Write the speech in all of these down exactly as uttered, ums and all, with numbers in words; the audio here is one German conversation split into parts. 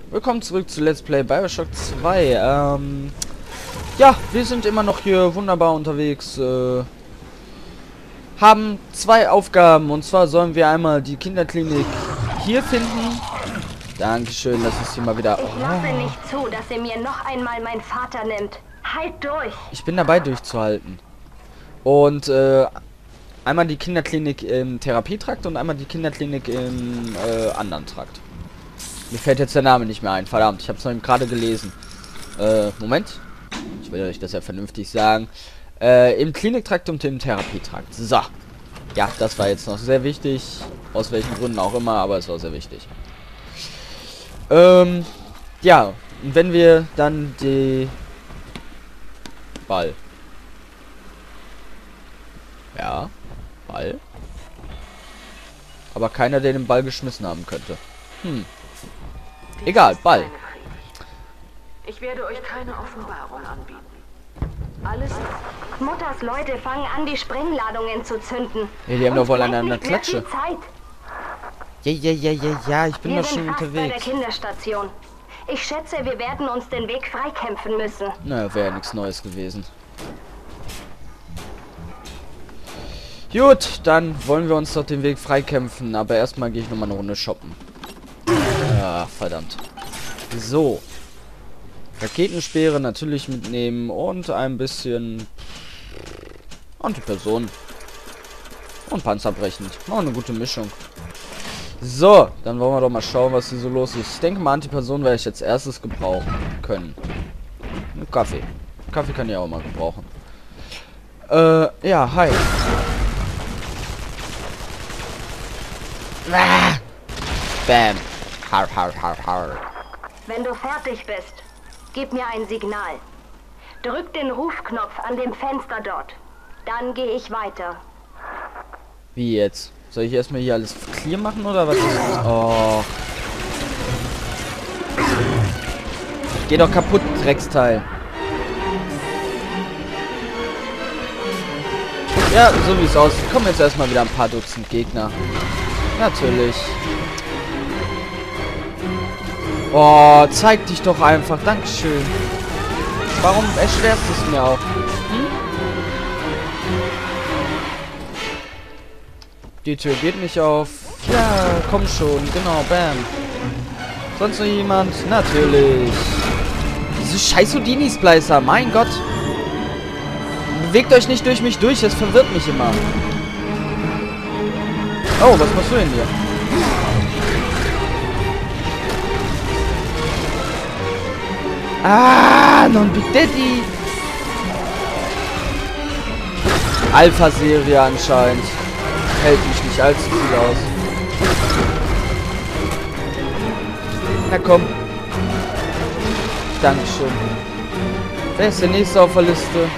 Willkommen zurück zu Let's Play BioShock zwei. Ähm, ja, wir sind immer noch hier wunderbar unterwegs. Äh, haben zwei Aufgaben, und zwar sollen wir einmal die Kinderklinik hier finden. Dankeschön, dass es hier mal wieder... Ich lasse nicht zu, dass er mir noch einmal meinen Vater nimmt. Halt durch! Ich bin dabei, durchzuhalten. Und, äh, einmal die Kinderklinik im Therapietrakt und einmal die Kinderklinik im äh, anderen Trakt. Mir fällt jetzt der Name nicht mehr ein. Verdammt, ich habe es noch gerade gelesen. Äh, Moment. Ich will euch das ja vernünftig sagen. Äh, im Kliniktrakt und im Therapietrakt. So. Ja, das war jetzt noch sehr wichtig. Aus welchen Gründen auch immer, aber es war sehr wichtig. Ähm, ja. Und wenn wir dann die... Ball. Ja. Ball. Aber keiner, der den Ball geschmissen haben könnte. Hm. Egal, Ball. Ich werde euch keine Offenbarung anbieten. Alles. Mutters Leute fangen an, die Sprengladungen zu zünden. Ja, die haben doch wohl eine Zeit. Klatsche. Ja, ja, ja, ja, ja, ich bin wir doch schon sind fast unterwegs. bei der Kinderstation. Ich schätze, wir werden uns den Weg freikämpfen müssen. Na, wäre ja nichts Neues gewesen. Gut, dann wollen wir uns doch den Weg freikämpfen. Aber erstmal gehe ich nochmal eine Runde shoppen. Ah, verdammt. So. Raketenspeere natürlich mitnehmen und ein bisschen Antiperson. Und panzerbrechend. Noch eine gute Mischung. So, dann wollen wir doch mal schauen, was hier so los ist. Ich denke mal, Antiperson werde ich als erstes gebrauchen können. Ein Kaffee. Kaffee kann ich auch mal gebrauchen. Äh, ja, hi. Ah! Bam. Har, har, har, har. Wenn du fertig bist, gib mir ein Signal. Drück den Rufknopf an dem Fenster dort. Dann gehe ich weiter. Wie jetzt? Soll ich erstmal hier alles clear machen oder was ist das? Oh. Geh doch kaputt, Drecksteil. Ja, so wie es aussieht. Kommen jetzt erstmal wieder ein paar Dutzend Gegner. Natürlich. Oh, zeig dich doch einfach. Dankeschön. Warum erschwerst du es mir auch? Hm? Die Tür geht nicht auf. Ja, komm schon. Genau, bam. Sonst noch jemand? Natürlich. Diese scheiß Houdini-Splicer. Mein Gott. Bewegt euch nicht durch mich durch. Das verwirrt mich immer. Oh, was machst du denn hier? Ah, non Big Daddy. Alpha-Serie anscheinend. Hält mich nicht allzu viel aus. Na komm. Dankeschön. Wer ist der nächste auf der Liste?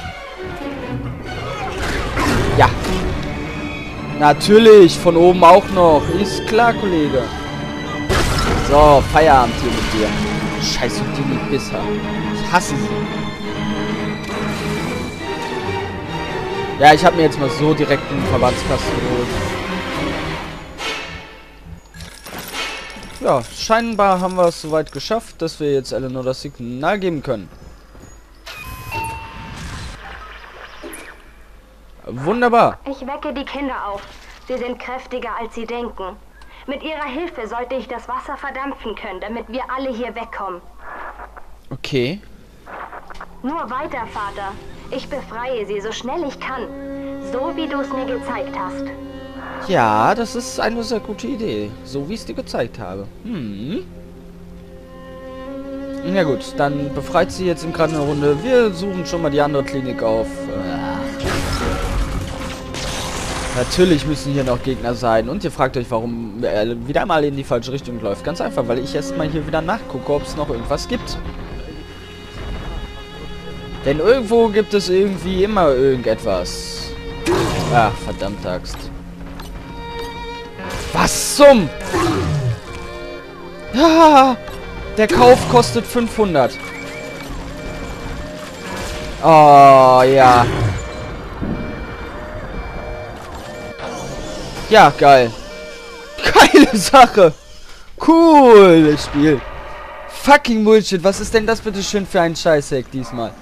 Ja. Natürlich, von oben auch noch. Ist klar, Kollege. So, Feierabend hier mit dir. Scheiß Houdini-Bisser. Ich hasse sie. Ja, ich habe mir jetzt mal so direkt einen Verbandskasten geholt. Ja, scheinbar haben wir es soweit geschafft, dass wir jetzt Eleanor das Signal geben können. Wunderbar. Ich wecke die Kinder auf. Sie sind kräftiger, als sie denken. Mit ihrer Hilfe sollte ich das Wasser verdampfen können, damit wir alle hier wegkommen. Okay. Nur weiter, Vater. Ich befreie sie so schnell ich kann. So wie du es mir gezeigt hast. Ja, das ist eine sehr gute Idee. So wie ich es dir gezeigt habe. Hm. Na gut, dann befreit sie jetzt in gerade eine Runde. Wir suchen schon mal die andere Klinik auf. Ach. Natürlich müssen hier noch Gegner sein. Und ihr fragt euch, warum er wieder mal in die falsche Richtung läuft. Ganz einfach, weil ich erstmal hier wieder nachgucke, ob es noch irgendwas gibt. Denn irgendwo gibt es irgendwie immer irgendetwas. Ach, verdammte Axt. Was zum? Ah, der Kauf kostet fünfhundert. Oh, ja. Ja, geil. Geile Sache. Cool, das Spiel. Fucking Bullshit. Was ist denn das bitte schön für ein Scheißhack diesmal?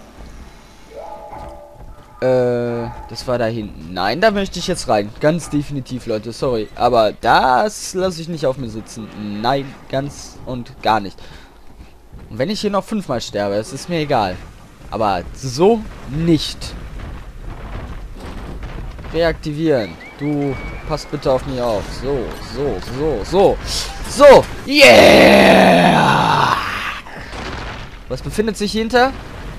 Äh, das war da hinten. Nein, da möchte ich jetzt rein. Ganz definitiv, Leute. Sorry. Aber das lasse ich nicht auf mir sitzen. Nein, ganz und gar nicht. Und wenn ich hier noch fünfmal sterbe, es ist mir egal. Aber so nicht. Reaktivieren. Du, pass bitte auf mich auf. So, so, so, so. So. Yeah! Was befindet sich hinter?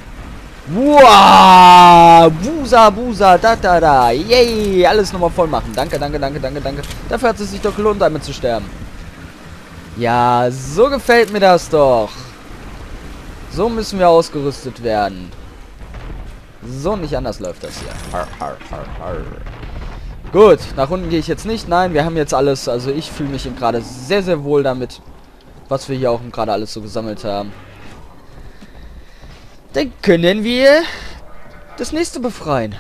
Wow! Busa, busa, da, da, da. Yay! Alles nochmal voll machen. Danke, danke, danke, danke, danke. Dafür hat es sich doch gelohnt, damit zu sterben. Ja, so gefällt mir das doch. So müssen wir ausgerüstet werden. So nicht anders läuft das hier. Har, har, har, har. Gut, nach unten gehe ich jetzt nicht. Nein, wir haben jetzt alles. Also ich fühle mich gerade sehr, sehr wohl damit, was wir hier auch gerade alles so gesammelt haben. Dann können wir das nächste befreien.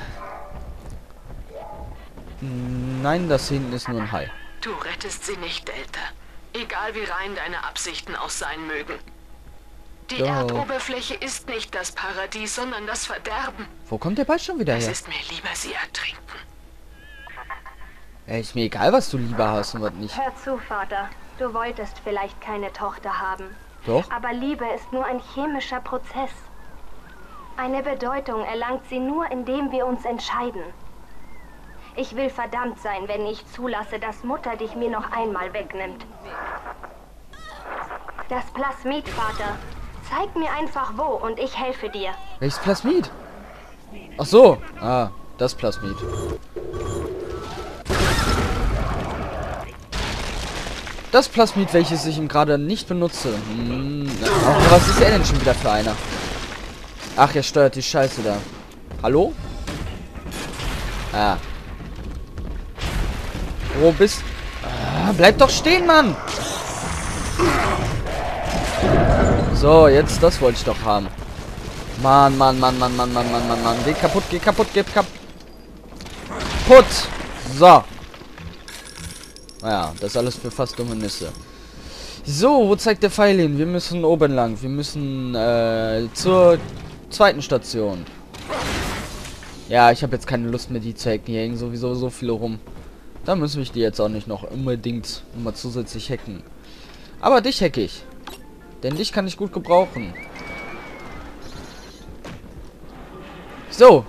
Nein, das hinten ist nur ein Hai. Du rettest sie nicht, Delta. Egal wie rein deine Absichten auch sein mögen. Die Doch. Erdoberfläche ist nicht das Paradies, sondern das Verderben. Wo kommt der Ball schon wieder Es her? ist mir lieber, sie ertrinken. Ey, ist mir egal, was du lieber hast und was nicht. Hör zu, Vater. Du wolltest vielleicht keine Tochter haben. Doch? Aber Liebe ist nur ein chemischer Prozess. Eine Bedeutung erlangt sie nur, indem wir uns entscheiden. Ich will verdammt sein, wenn ich zulasse, dass Mutter dich mir noch einmal wegnimmt. Das Plasmid, Vater. Zeig mir einfach wo und ich helfe dir. Welches Plasmid? Ach so. Ah, das Plasmid. Das Plasmid, welches ich ihm gerade nicht benutze. Hm, oh, was ist er denn schon wieder für einer? Ach, er steuert die Scheiße da. Hallo? Ah. Wo bist... Ah, bleib doch stehen, Mann! So, jetzt, das wollte ich doch haben. Mann, Mann, Mann, Mann, Mann, Mann, Mann, Mann, Mann. Geh kaputt, geh kaputt, geh kaputt. So. Naja, das ist alles für fast dumme Nüsse. So, wo zeigt der Pfeil hin? Wir müssen oben lang. Wir müssen äh, zur zweiten Station. Ja, ich habe jetzt keine Lust mehr, die zu hacken. Hier hängen sowieso so viele rum. Da müssen wir die jetzt auch nicht noch unbedingt nochmal zusätzlich hacken. Aber dich hacke ich. Denn dich kann ich gut gebrauchen. So.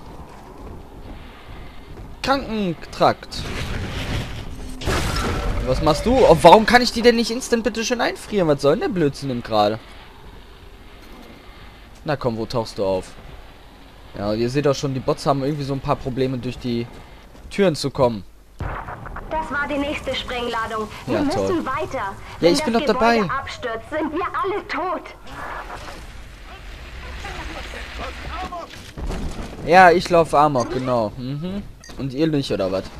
Krankentrakt. Was machst du? Oh, warum kann ich die denn nicht instant bitte schön einfrieren? Was soll denn der Blödsinn denn gerade? Na komm, wo tauchst du auf? Ja, ihr seht doch schon, die Bots haben irgendwie so ein paar Probleme, durch die Türen zu kommen. Das war die nächste Sprengladung. Wir Ja, müssen toll. weiter. Ja, Wenn ich bin das doch dabei. Gebäude abstürzt, sind wir alle tot. Ja, ich laufe Amok, genau. Mhm. Und ihr nicht, oder was?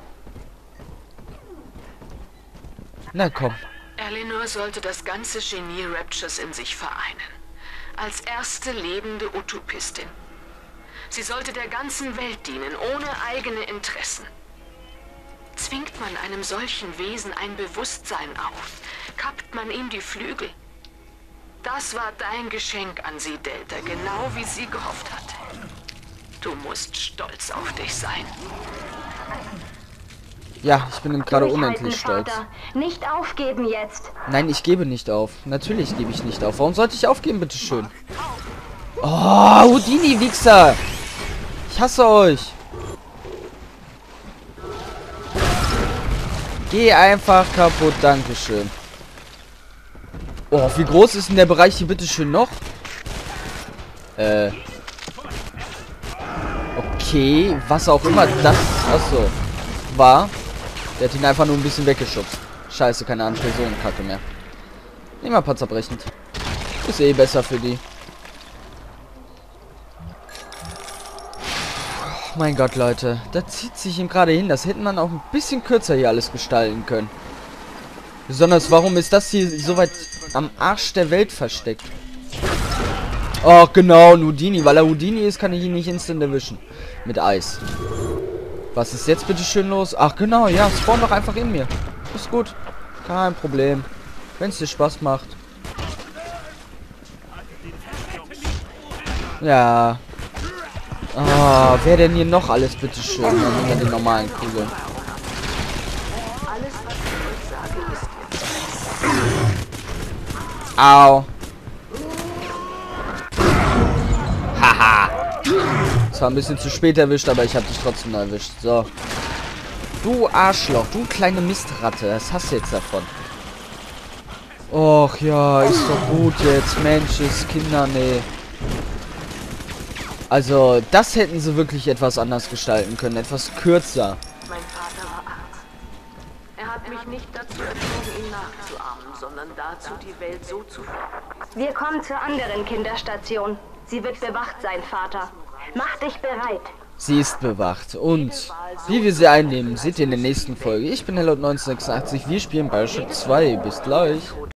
Na komm. Eleanor sollte das ganze Genie Raptures in sich vereinen. Als erste lebende Utopistin. Sie sollte der ganzen Welt dienen, ohne eigene Interessen. Zwingt man einem solchen Wesen ein Bewusstsein auf, kappt man ihm die Flügel. Das war dein Geschenk an sie, Delta, genau wie sie gehofft hatte. Du musst stolz auf dich sein. Ja, ich bin gerade Durchhalten, unendlich stolz. Vater. Nicht aufgeben jetzt. Nein, ich gebe nicht auf. Natürlich gebe ich nicht auf. Warum sollte ich aufgeben, bitteschön? Oh, Houdini, Wichser! Ich hasse euch! Geh einfach kaputt, dankeschön. Oh, wie groß ist denn der Bereich hier bitteschön noch? Äh. Okay, was auch immer das... Achso. War. Der hat ihn einfach nur ein bisschen weggeschubst. Scheiße, keine Anti-Personenkacke mehr. Nehmen wir panzerbrechend. Ist eh besser für die. Oh mein Gott, Leute. Da zieht sich ihm gerade hin. Das hätten man auch ein bisschen kürzer hier alles gestalten können. Besonders, warum ist das hier so weit am Arsch der Welt versteckt? Oh, genau, ein Houdini. Weil er Houdini ist, kann ich ihn nicht instant erwischen. Mit Eis. Was ist jetzt bitte schön los? Ach, genau, ja. Spawn doch einfach in mir. Ist gut. Kein Problem. Wenn es dir Spaß macht. Ja. Ah, wer denn hier noch alles, bitteschön? Dann nehmen wir die normalen Kugeln. Alles, was ich euch sage, ist jetzt. Au. Haha. Zwar ein bisschen zu spät erwischt, aber ich habe dich trotzdem erwischt. So. Du Arschloch, du kleine Mistratte. Was hast du jetzt davon? Och ja, ist doch gut jetzt. Mensch, Kinder, nee. Also, das hätten sie wirklich etwas anders gestalten können. Etwas kürzer. Mein Vater war Arzt. Er hat mich nicht dazu erzogen, ihn nachzuahmen, sondern dazu, die Welt so zu führen. Wir kommen zur anderen Kinderstation. Sie wird bewacht sein, Vater. Mach dich bereit. Sie ist bewacht. Und wie wir sie einnehmen, seht ihr in der nächsten Folge. Ich bin Hellot neunzehnhundertsechsundachtzig. Wir spielen Bioshock zwei. Bis gleich.